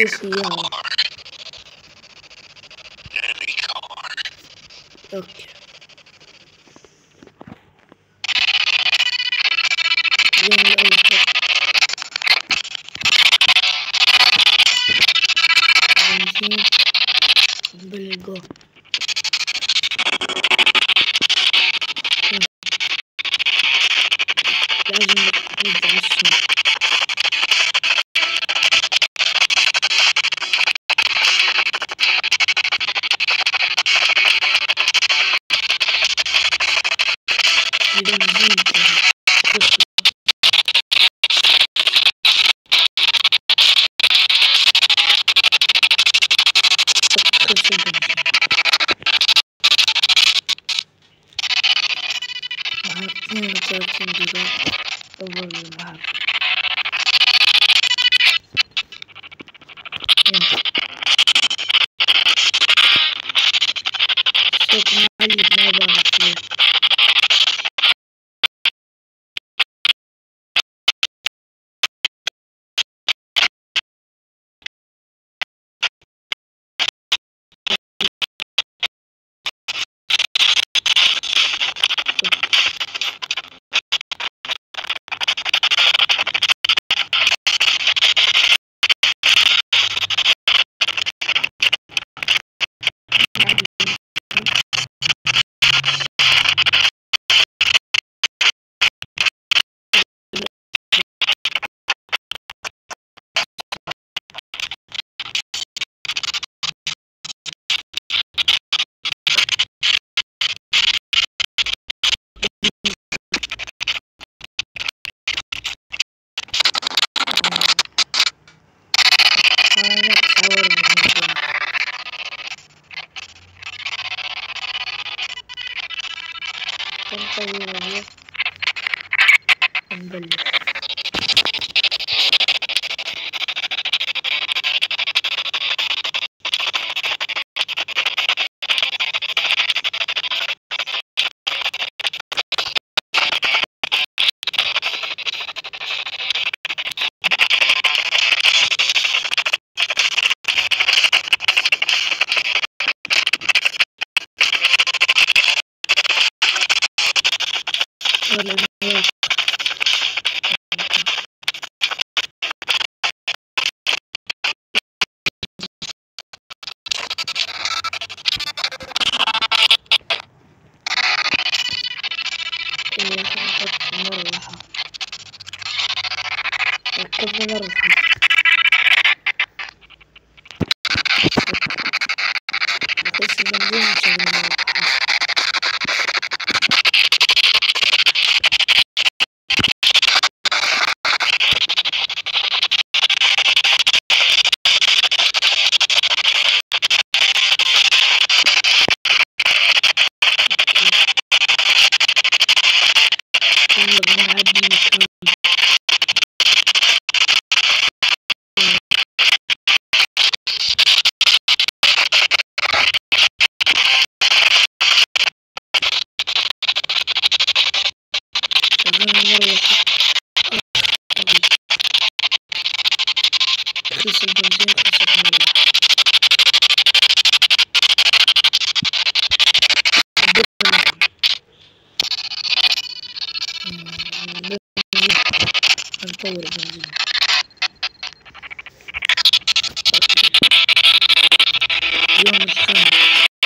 أي سيارة. أوكي زين أي خط بنزين بالجو. لازم نرجع السوق. البنزين خلص البنزين. مع 32 دقيقة أول الملعب. صوت معلق ما بعرف ليه. نطور اهو ونبلش. ركبنا مروحة نخش البنزين ونشغل المروحة. رخيص البنزين رخيص المروحة. نطور البنزين. اليوم الخامس.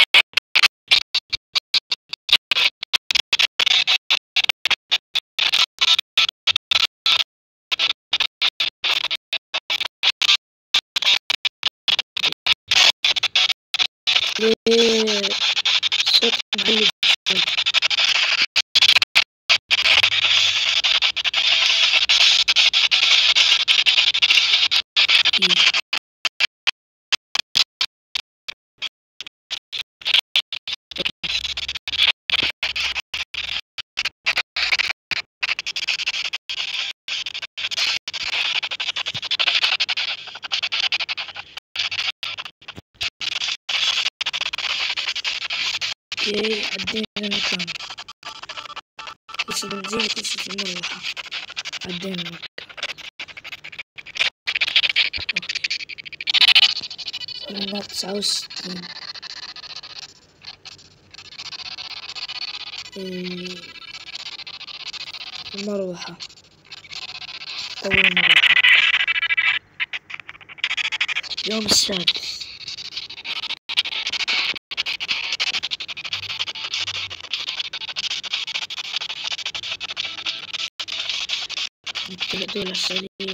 صوت معلق شوي. اوكي عدينا المكان. خش البنزين وخش المروحة. عدينا المكان. اوكي هنا 69. المروحة، طور المروحة. اليوم السادس. نتبع على السريع.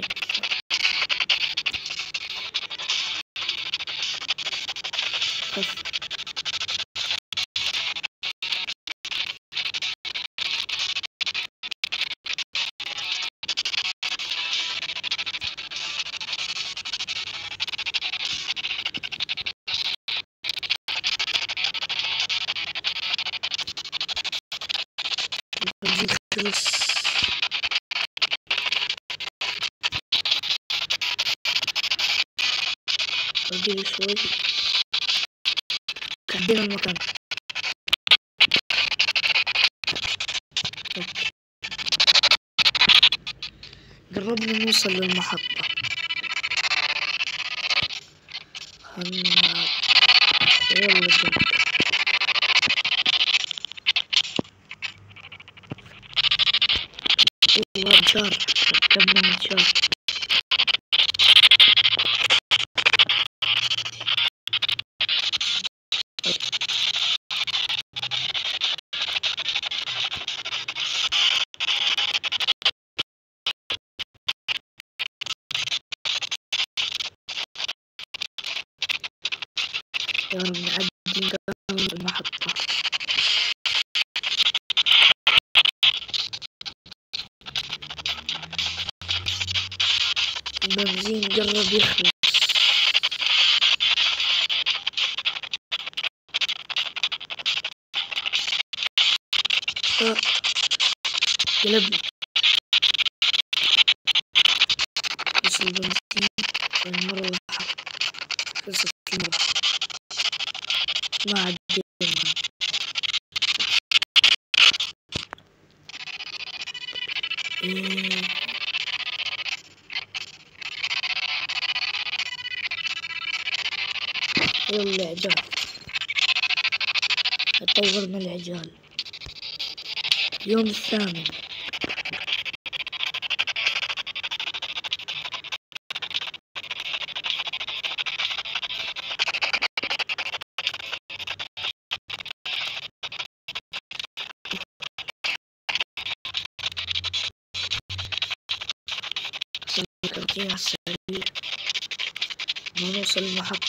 البنزين خلص. أجيب شوي. كدينا المكان. قربنا نوصل للمحطة. يلا جنب. منشار، ركبنا منشار. يا رب نعدي نكمل المحطة. البنزين قرب يخلص. قلبنا. بس البنزين والمروحة خلصت المروحة. ما عدينا. يلا العجال. طورنا العجال. اليوم الثامن. كرتين على السريع ونوصل المحطة.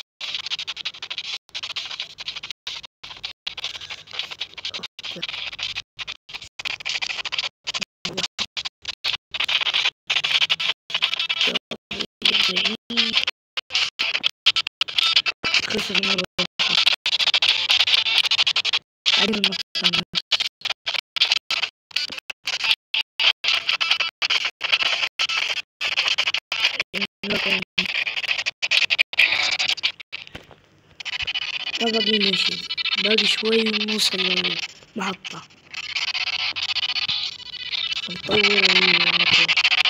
كسر المروحة. عدم المكان. ما باقي لي شي، باقي شوي ونوصل للمحطة. نطور المكان.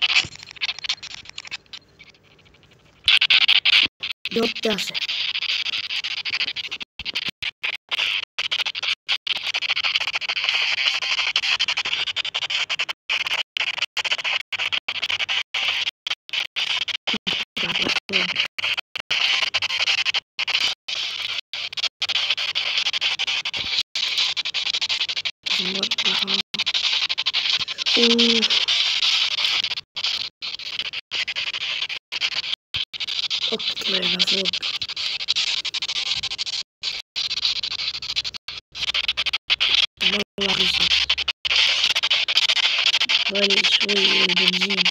اليوم التاسع. طلعنا فوق. مرة رخيصة. غالي شوي البنزين.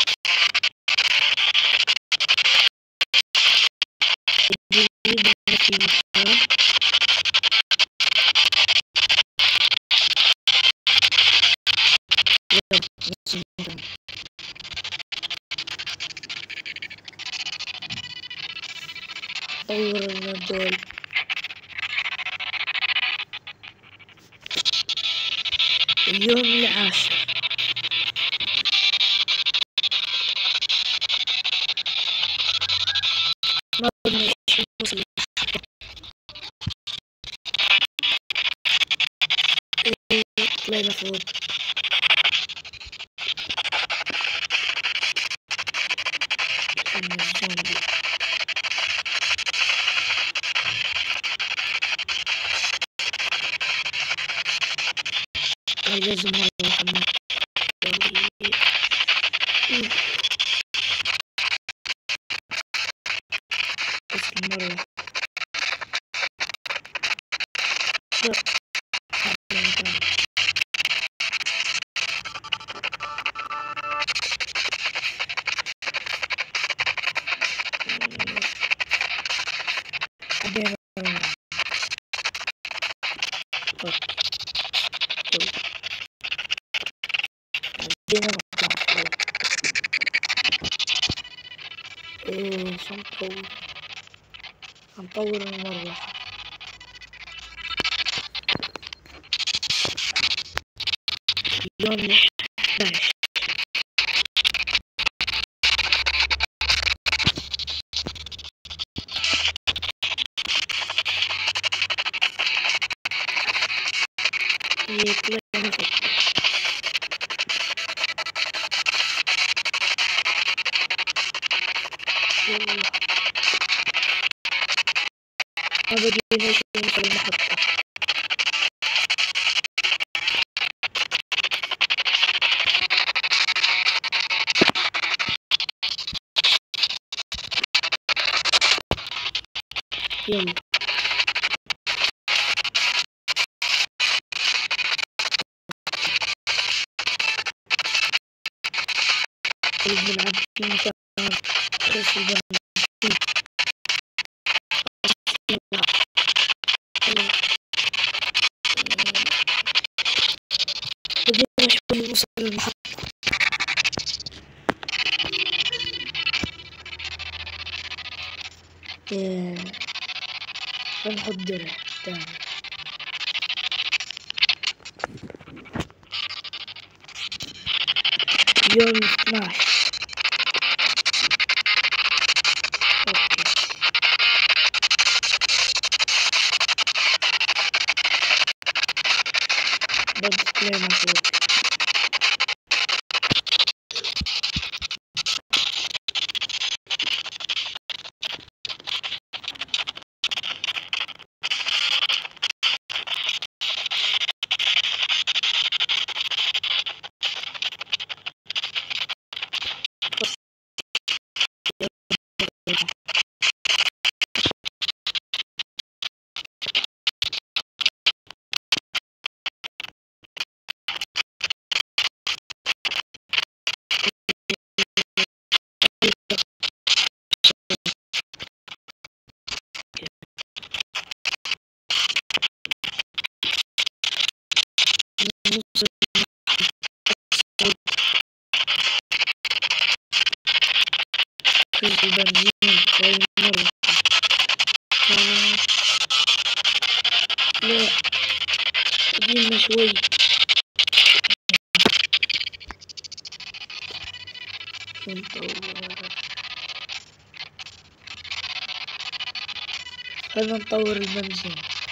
طور الموديل. اليوم العاشر. ما بدنا شي نوصل طلعنا فوق. الزومبي هاي لازم مرة كمان. بس المرة شو هنطور المروحة. اليوم 11 طلعنا فوق. ما بدينا شيء نوصل المحطة. يلا بنلعب في مكان خاص بالبنزين. بدينا شوي نوصل المحطة. هنحط درع تاني. اليوم 12. اوكي برضه طلعنا فوق. خلص البنزين هاي مرة. لا قديمنا شوي. خلنا نطور البنزين.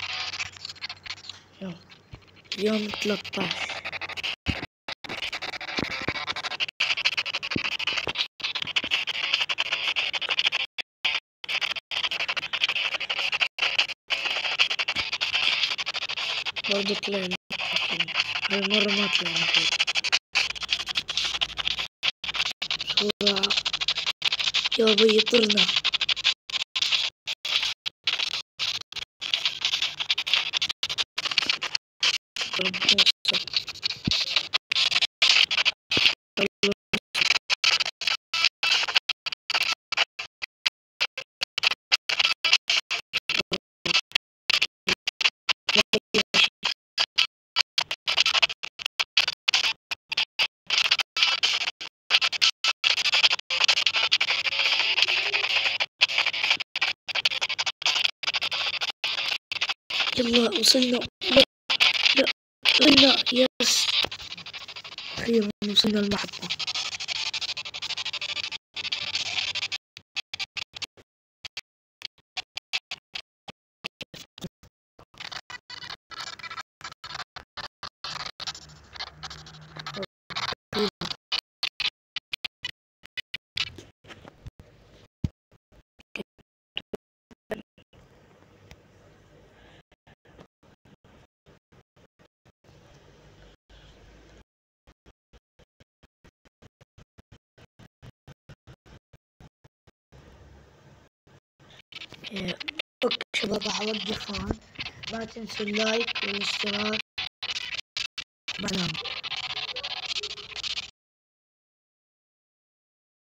يلا اليوم 13. برضه طلعنا. هالمرة ما طلعنا فوق. بسرعة يابا طرنا. يلا وصلنا. لا لا وصلنا. يس أخيرا وصلنا المحطة. اوكي شباب راح اوقف هون، لا تنسوا اللايك والاشتراك. بنام.